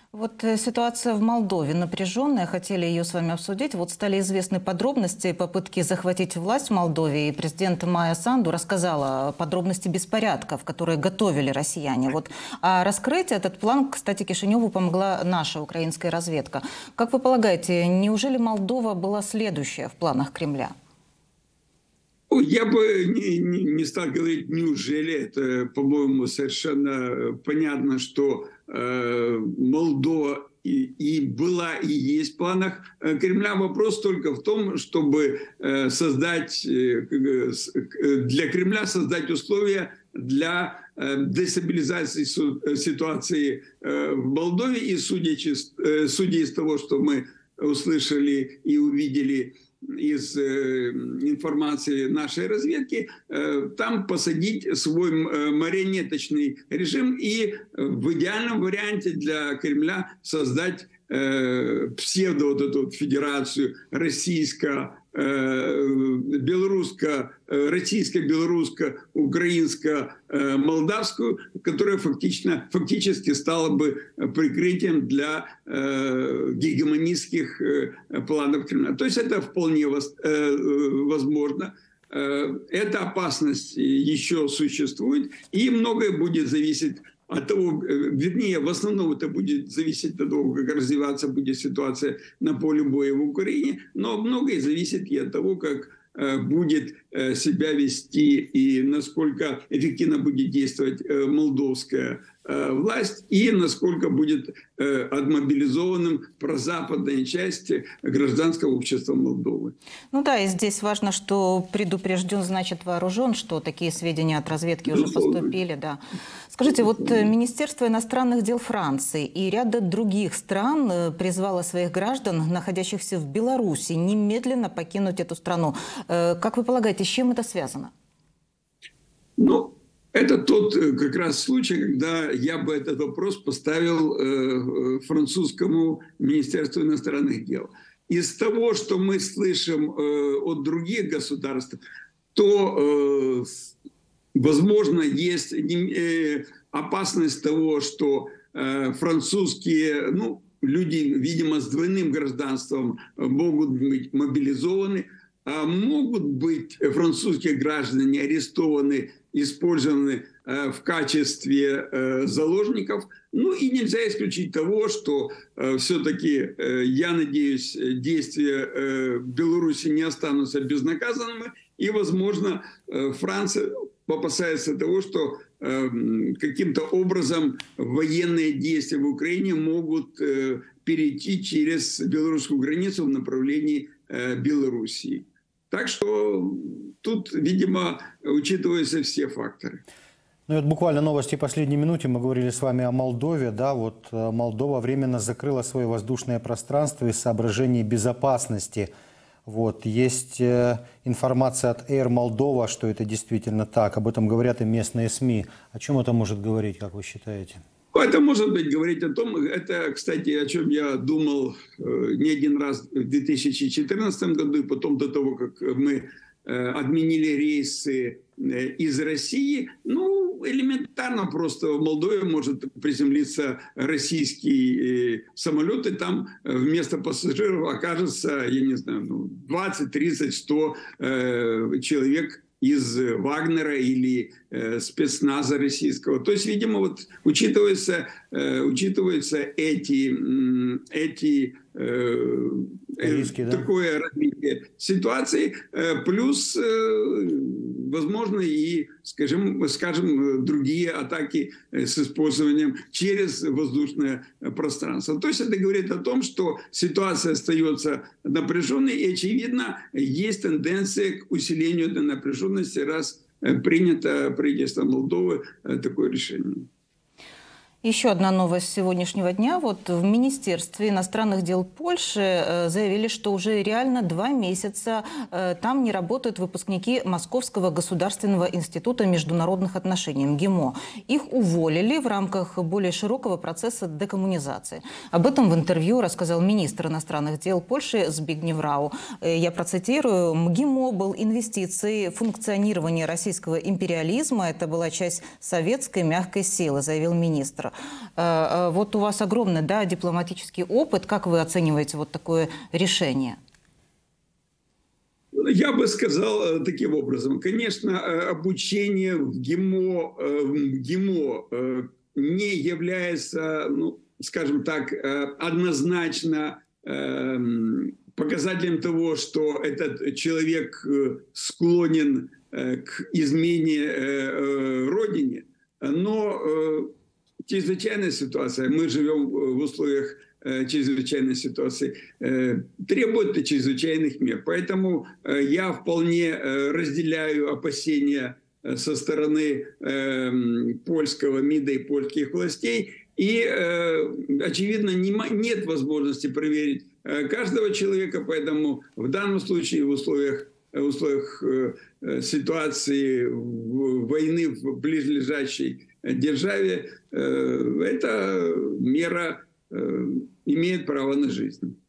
Вот ситуация в Молдове напряженная, хотели ее с вами обсудить. Вот стали известны подробности попытки захватить власть в Молдове, и президент Майя Санду рассказала подробности беспорядков, которые готовили россияне. Вот, а раскрыть этот план, кстати, Кишиневу помогла наша украинская разведка. Как вы полагаете, неужели Молдова была следующая в планах Кремля? Я бы не стал говорить «неужели». Это, по-моему, совершенно понятно, что Молдова и была, и есть в планах Кремля. Вопрос только в том, чтобы создать для Кремля создать условия для дестабилизации ситуации в Молдове. И судя из того, что мы услышали и увидели из информации нашей разведки, там посадить свой марионеточный режим и в идеальном варианте для Кремля создать псевдо вот эту вот федерацию российско-белорусско-украинско-молдавскую, которая фактически стала бы прикрытием для гегемонистских планов Кремля. То есть это вполне возможно. Эта опасность еще существует, и многое будет зависеть от того, вернее, в основном это будет зависеть от того, как развиваться будет ситуация на поле боя в Украине, но многое зависит и от того, как будет себя вести и насколько эффективно будет действовать молдовская власть и насколько будет отмобилизованным прозападной части гражданского общества Молдовы. Ну да, и здесь важно, что предупрежден, значит вооружен, что такие сведения от разведки уже поступили. Да. Скажите, вот Министерство иностранных дел Франции и ряда других стран призвало своих граждан, находящихся в Беларуси, немедленно покинуть эту страну. Как вы полагаете, с чем это связано? Ну, это тот как раз случай, когда я бы этот вопрос поставил французскому Министерству иностранных дел. Из того, что мы слышим от других государств, то, возможно, есть опасность того, что французские люди, видимо, с двойным гражданством могут быть мобилизованы, а могут быть французские граждане арестованы, использованы в качестве заложников. Ну и нельзя исключить того, что все-таки, я надеюсь, действия Беларуси не останутся безнаказанными. И, возможно, Франция опасается того, что каким-то образом военные действия в Украине могут перейти через белорусскую границу в направлении Белоруссии. Так что тут, видимо, учитываются все факторы. Ну, это буквально новости последней минуты. Мы говорили с вами о Молдове. Да, вот Молдова временно закрыла свое воздушное пространство из соображений безопасности. Вот. Есть информация от Air Moldova, что это действительно так. Об этом говорят и местные СМИ. О чем это может говорить, как вы считаете? Это может быть говорить о том, это, кстати, о чем я думал не один раз в 2014 году, и потом до того, как мы отменили рейсы из России. Ну, элементарно просто в Молдове может приземлиться российский самолет, и там вместо пассажиров окажется, я не знаю, 20, 30, 100 человек из Вагнера или спецназа российского. То есть, видимо, вот учитываются эти риски, да? Такое развитие ситуации, плюс, возможно, и, скажем, другие атаки с использованием через воздушное пространство. То есть это говорит о том, что ситуация остается напряженной, и, очевидно, есть тенденция к усилению этой напряженности, раз принято правительством Молдовы такое решение. Еще одна новость сегодняшнего дня. Вот в Министерстве иностранных дел Польши заявили, что уже реально 2 месяца там не работают выпускники Московского государственного института международных отношений, МГИМО. Их уволили в рамках более широкого процесса декоммунизации. Об этом в интервью рассказал министр иностранных дел Польши Збигнев Рау. Я процитирую. МГИМО был инвестицией в функционирование российского империализма. Это была часть советской мягкой силы, заявил министр. разговор. Вот у вас огромный, да, дипломатический опыт. Как вы оцениваете вот такое решение? Я бы сказал таким образом. Конечно, обучение в ГИМО не является, ну, скажем так, однозначно показателем того, что этот человек склонен к измене Родине. Но чрезвычайная ситуация, мы живем в условиях чрезвычайной ситуации, требует чрезвычайных мер. Поэтому я вполне разделяю опасения со стороны польского МИДа и польских властей. И, очевидно, нет возможности проверить каждого человека, поэтому в данном случае в условиях ситуации войны в близлежащей державе эта мера имеет право на жизнь.